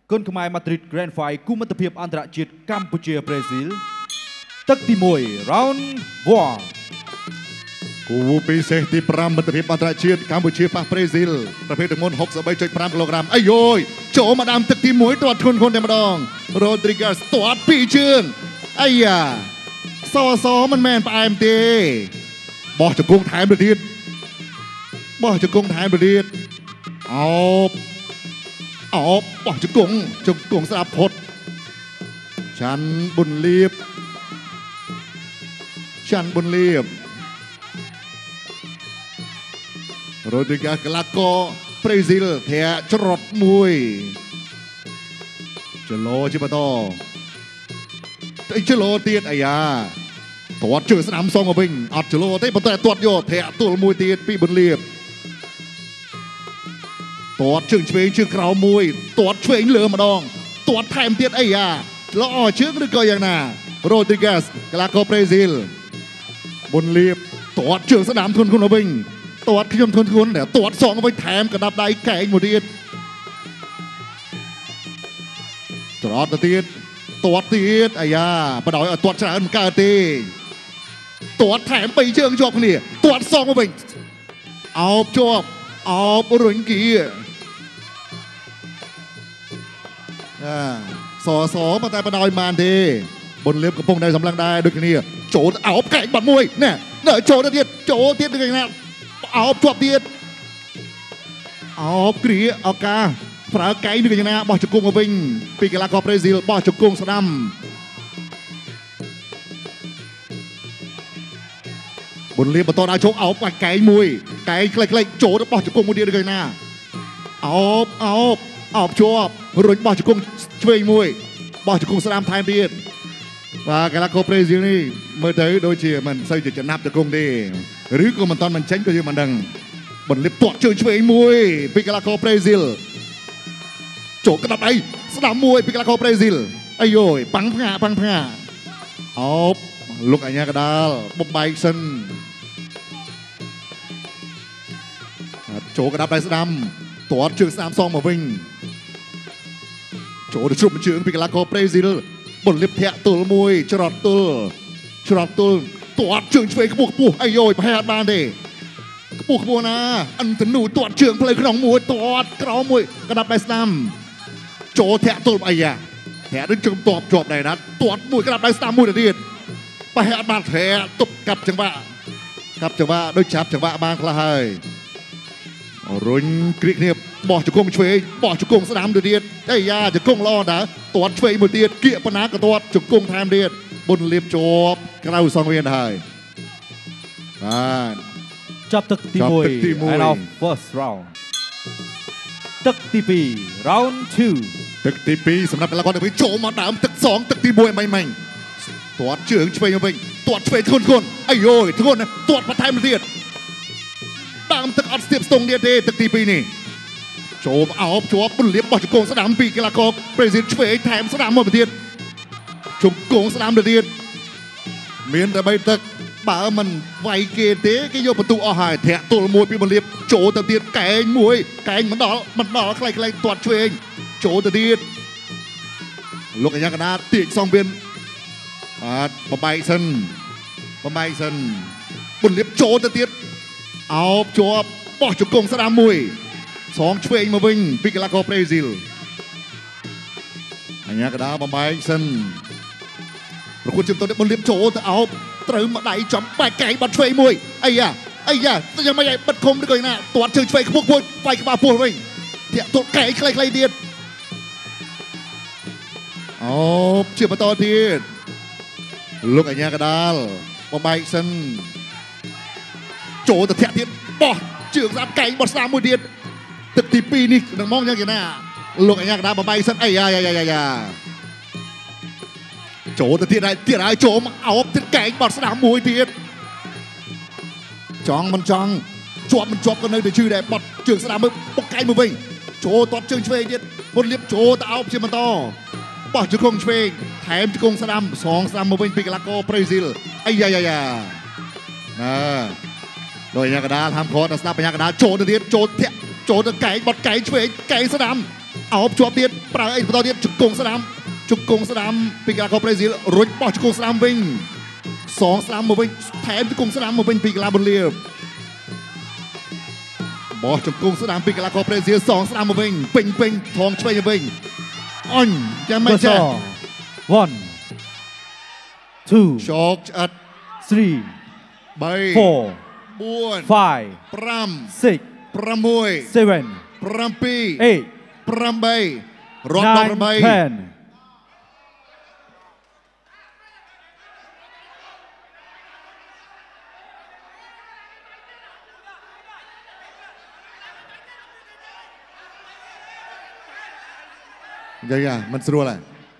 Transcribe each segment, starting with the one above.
គុនខ្មែរ Madrid Grand Final គូមិត្តភាពអន្តរជាតិកម្ពុជាប្រេស៊ីលទឹកទី1 round 1 គូពិសេសទី5មិត្តភាពអន្តរជាតិកម្ពុជាប៉ះប្រេស៊ីលប្រភេទទម្ងន់ 63.5 គីឡូក្រាមអាយយចូលមកដាំទឹកទី1ទាត់ធ្ងន់តែម្ដង Rodriguez ទាត់ពីរជើងអាយ៉ាសមិនមែនផ្អែមទេបោះជង្គង់ថែមទៅទៀតបោះជង្គង់ថែមទៅទៀតអោបបោះជង្គង់ស្ដាប់ផុតច័ន្ទប៊ុនលៀបRodriguez កីឡាករប្រេស៊ីលធាក់ច្រត់មួយចលោជាបន្តចលោទៀតអាយ៉ាទាត់ជើងស្ដាំសងមកវិញអត់ចលោទេប៉ុន្តែទាត់យកធាក់ទល់មួយទៀតពីប៊ុនលៀបទាត់ជើងឆ្វេងជើងក្រោមមួយទាត់ឆ្វេងលើម្ដងទាត់ថែមទៀតអាយ៉ាល្អជើងឬក៏យ៉ាងណា Rodriguez កីឡាករប្រេស៊ីលប៊ុនលៀបទាត់ជើងស្ដាំធ្ងន់មកវិញទាត់ខ្ញុំធ្ងន់តែទាត់សងវិញថែមកណ្ដាប់ដៃកែងមួយទៀតច្រត់ទៅទៀតទាត់ទៀតអាយ៉ាបដ ாய் ឲ្យទាត់ច្រើនមិនកើតទេទាត់ថែម3ជើងជាប់គ្នាទាត់សងមកវិញអោបជាប់អោបរុញគីសប៉ុន្តែបដ ாய் បានទេប៊ុនលៀបកំពុងតែសម្លឹងដែរដូចគ្នាចូលអោបកែងបាត់មួយណែចូលទៅទៀតដូចណាអោបជាប់ទៀតអោបគ្រាឱកាសប្រើកែងដូចណាបោះជង្គង់មកវិញពីកីឡាករប្រេស៊ីលបោះជង្គង់ស្ដាំប៊ុនលៀបបន្តដល់ជោគអោបបាច់កែងមួយកែងខ្លីៗចូលទៅបោះជង្គង់មួយទៀតដូចណាអោបជាប់រុញបោះជង្គង់ឆ្វេងមួយបោះជង្គង់ស្ដាំថែមទៀតបាទកីឡាករប្រេស៊ីលនេះមើលទៅដូចជាមិនសូវជាចំណាប់ជង្គង់ទេឬក៏មិនតាន់មិនចេញក៏យើងមិនដឹងប៊ុនលៀបទាត់ជើងឆ្វេងមួយពីកីឡាករប្រេស៊ីលចូលក្តាប់ដៃស្ដាំមួយពីកីឡាករប្រេស៊ីលអាយយប៉ាំងផ្ងាអោបលុកអញ្ញាកដាលបំបែកសិនចូលក្តាប់ដៃស្ដាំទាត់ជើងស្ដាំសងមកវិញចូលទៅជ្រុំជើងពីកីឡាករប្រេស៊ីលប៊ុនលៀបធាក់ទល់មួយច្រត់ទល់ទាត់ជើងឆ្វេងខ្ពស់អាយយប្រហែលអត់បានទេខ្ពស់ណាអិនតនូទាត់ជើងផ្លូវក្នុងមួយទាត់ក្រោមមួយកណ្ដាប់ដៃស្ដាំចូលធាក់ទល់អាយ៉ាធាក់នឹងជើងតបជាប់ដែរណាទាត់មួយកណ្ដាប់ដៃស្ដាំមួយទៅទៀតប្រហែលអត់បានធាក់ទប់កាប់ចង្វាក់ដូចចាប់ចង្វាក់បានខ្លះហើយរុញគ្រីគ្នាបោះជង្គង់ឆ្វេងបោះជង្គង់ស្ដាំទៅទៀតអាយ៉ាជង្គង់ល្អដែរទាត់ឆ្វេងមួយទៀតគៀកបណ្ណាក៏ទាត់ជង្គង់ថែមទៀតប៊ុនលៀបជាប់ក្រៅសងវៀនហើយបាទចាប់ទឹកទី1 and of first round ទឹកទី2 round 2 ទឹកទី2សម្រាប់កីឡាករទៅចូលមកដើមទឹក2ទឹកទី1មិញទាត់ជើងឆ្វេងមកវិញទាត់ឆ្វេងធ្ងន់អាយយធ្ងន់ណាទាត់បន្ថែមទៀតដើមទឹកអត់ស្ទាបស្ទង់ទៀតទេទឹកទី2នេះចូលអោបជាប់ប៊ុនលៀបបោះជង្គង់ស្ដាំពីកីឡាករប្រេស៊ីលឆ្វេងថែមស្ដាំមកទៀតជង្គង់ស្ដាំទៅទៀតមានតែ3ទឹកបើមិនវាយគេទេគេយកបន្ទុកអស់ហើយធាក់ទល់មួយពីប៊ុនលៀបចូលទៅទៀតកែងមួយកែងមិនដល់ខ្លីទាត់ឆ្វេងចូលទៅទៀតលោកអញ្ញាកណាទាញសងវៀនបាទបំបែកសិនប៊ុនលៀបចូលទៅទៀតអោបជាប់បោះជង្គង់ស្ដាំមួយសងឆ្វេងមកវិញពីកីឡាករប្រេស៊ីលអញ្ញាកដាបំបែកសិនប្រគួតជើងទៅប៊ុនលៀបចូលទៅអោបត្រូវមកដៃចំបែកកែងបាត់ឆ្វេងមួយអាយ៉ាយ៉ាងម៉េចឲ្យបិទឃុំឬក៏យ៉ាងណាទាត់ជើងឆ្វេងខ្ពស់វាយក្បាលពោះវិញធាក់ទល់កែងខ្លីទៀតអូជាបន្តទៀតលោកអញ្ញាកដាលបំបែកសិនចូលទៅធាក់ទៀតបោះជើងស្ដាំកែងបោះស្ដាំមួយទៀតទឹកទី2នេះនឹងមកយ៉ាងណាលោកអញ្ញាកដាលបំបែកសិនអាយ៉ាចូលទៅទៀតហើយចូលមកអោបទៀតកែងបត់ស្ដាំមួយទៀតចង់មិនចង់ជាប់មិនជាប់ក៏នៅតែជឿដែរបត់ជើងស្ដាំមើលបុកកែងមកវិញចូលទាត់ជើងឆ្វេងទៀតប៊ុនលៀបចូលទៅអោបជាបន្តបោះជង្គង់ឆ្វេងថែមជង្គង់ស្ដាំសងស្ដាំមកវិញពីកីឡាករប្រេស៊ីលអាយ៉ាណាដោយអញ្ញាកដាលហាមខត់ដល់ស្ដាប់អញ្ញាកដាលចូលទៅទៀតចូលធាក់ចូលទៅកែងបត់កែងឆ្វេងកែងស្ដាំអោបជាប់ទៀតប្រើអីបន្តទៀតជង្គង់ស្ដាំជង្គង់ស្ដាំពីកីឡាករប្រេស៊ីលរួចបោះជង្គង់ស្ដាំវិញសងស្ដាំមកវិញថែមជង្គង់ស្ដាំមកវិញពីកីឡាបូលៀបោះជង្គង់ស្ដាំពីកីឡាករប្រេស៊ីលសងស្ដាំមកវិញពេញថងឆ្វេងទៅវិញអញចាំមិនចា 1 2 ชกอัด 3 ใบ 4 4 5 ปรำ 6 ปรำมวย 7 ปรำปี 8 ปรำใบรอบต่อไป 9 10 ยังมันสรัวอะไร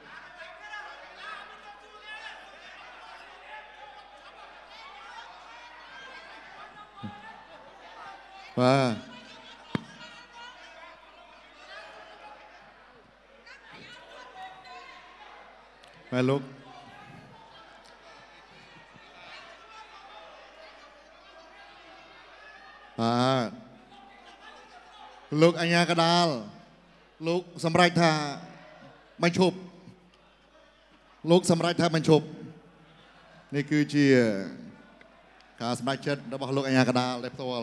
มาลูกลูกอัญญากระดาลลูกสำไรท่าไม่ชบลูกสำไรท่าไม่ชบนี่คือเชียการสมัยเช็ดแล้วบอกลูกอัญญากระดาลเล็บตัว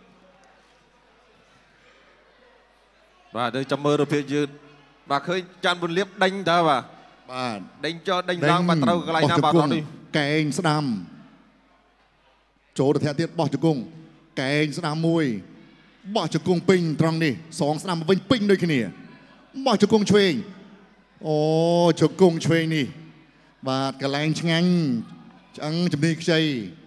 បាទទៅចាំមើលរូបភាពយឺតបាទឃើញចាន់បុលៀបដេញតើបាទបាទដេញចោលដេញឡើងបាទត្រូវកន្លែងណាបាទនេះកែងស្ដាំចូលទៅធាក់ទៀតបោះជង្គង់កែងស្ដាំមួយបោះជង្គង់ពេញត្រង់នេះសងស្ដាំវិញពេញដូចគ្នាបោះជង្គង់ឆ្វេងអូជង្គង់ឆ្វេងនេះបាទកន្លែងឆ្ងាញ់ឆ្អឹងជំនីខ្ចី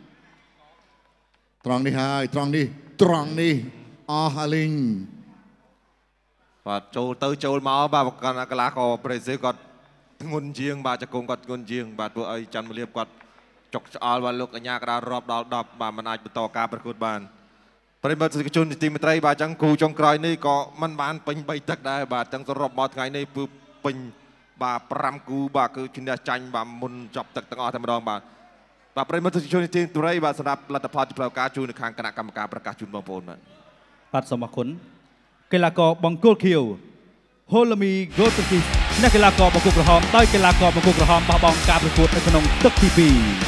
ត្រង់នេះហើយត្រង់នេះអស់អាលីងបាទចូលមកបាទកីឡាករប្រេស៊ីលគាត់ធ្ងន់ជាងបាទជង្គង់គាត់ធ្ងន់ជាងបាទធ្វើឲ្យច័ន្ទមលៀបគាត់ចុកឆ្អល់បាទលោកកញ្ញាកដាលរាប់ដល់10បាទមិនអាចបន្តការប្រកួតបានប្រិមត្តសិស្សជនទីមេត្រីបាទអញ្ចឹងគូចុងក្រោយនេះក៏មិនបានពេញ3ទឹកដែរបាទអញ្ចឹងសរុបមកថ្ងៃនេះគឺពេញបាទ5គូបាទគឺឈ្នះចាញ់បាទមុនចប់ទឹកទាំងអស់តែម្ដងបាទប្រិមត្តសិស្សជនទីមេត្រីបាទសម្រាប់លទ្ធផលជាផ្លូវការជួយនៅខាងគណៈកម្មការប្រកាសជូនបងប្អូនបាទសូមអរគុណកីឡាករបង្គោលខៀវហូឡាមីហ្គូតគីអ្នកកីឡាករបង្គោលក្រហមដោយកីឡាករបង្គោលក្រហមបោះបង់ការប្រកួតនៅក្នុងទឹកទី2